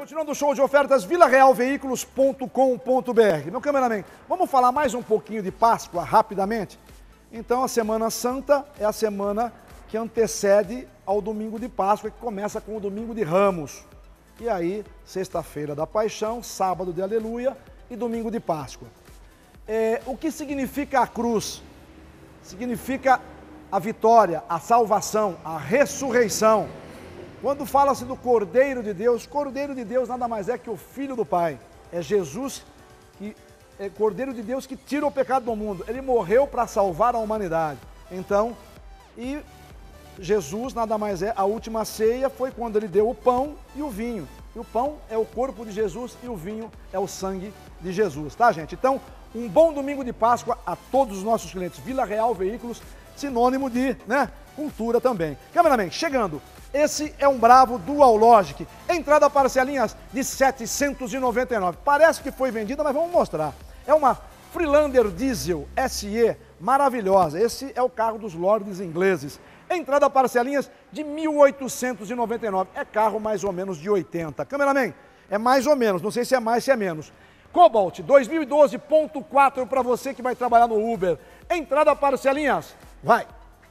Continuando o show de ofertas, vilarealveículos.com.br. Meu cameraman, vamos falar mais um pouquinho de Páscoa rapidamente? Então, a Semana Santa é a semana que antecede ao domingo de Páscoa, que começa com o domingo de Ramos. E aí, sexta-feira da Paixão, sábado de Aleluia e domingo de Páscoa. O que significa a cruz? Significa a vitória, a salvação, a ressurreição. Quando fala-se do Cordeiro de Deus nada mais é que o Filho do Pai. É Jesus, Cordeiro de Deus que tira o pecado do mundo. Ele morreu para salvar a humanidade. Então, e Jesus nada mais é, a última ceia foi quando ele deu o pão e o vinho. E o pão é o corpo de Jesus e o vinho é o sangue de Jesus, tá, gente? Então, um bom domingo de Páscoa a todos os nossos clientes. Vila Real Veículos, sinônimo de, cultura também. Cameraman, chegando. Esse é um Bravo Dual Logic, entrada parcelinhas de R$ 799. Parece que foi vendida, mas vamos mostrar. É uma Freelander Diesel SE maravilhosa. Esse é o carro dos lords ingleses. Entrada parcelinhas de R$ 1.899. É carro mais ou menos de 80. Cameraman, é mais ou menos, não sei se é mais, se é menos. Cobalt 2012.4 para você que vai trabalhar no Uber. Entrada parcelinhas, vai.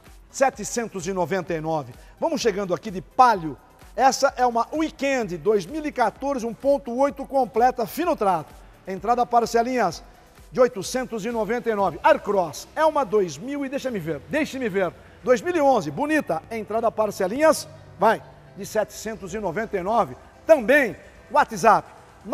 799. Vamos chegando aqui de Palio. Essa é uma Weekend 2014 1.8 completa, fino trato. Entrada parcelinhas de 899. Aircross é uma 2000 e deixe-me ver. 2011, bonita. Entrada parcelinhas, vai, de 799. Também WhatsApp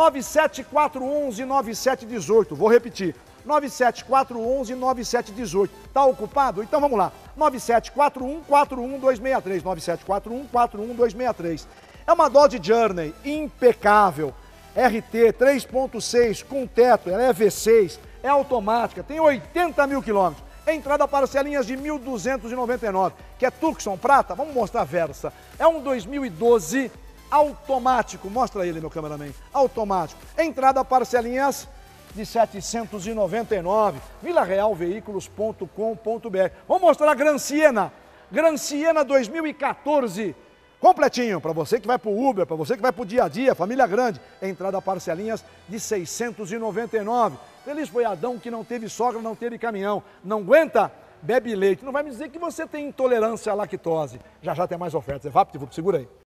974119718. Vou repetir. 974119718. Tá ocupado? Então vamos lá. 974141263. 974141263. É uma Dodge Journey impecável. RT 3.6 com teto, ela é V6, é automática, tem 80 mil quilômetros. Entrada parcelinhas de 1.299. Que é Tucson prata? Vamos mostrar a Versa. É um 2012 automático. Mostra ele, meu cameraman. Automático. Entrada parcelinhas de 799, vilarealveículos.com.br. Vamos mostrar a Gran Siena 2014, completinho, para você que vai para o Uber, para você que vai para o dia a dia, família grande, entrada parcelinhas de 699. Feliz foi Adão que não teve sogra, não teve caminhão, não aguenta, bebe leite. Não vai me dizer que você tem intolerância à lactose. Já já tem mais ofertas, é VaptVup, segura aí.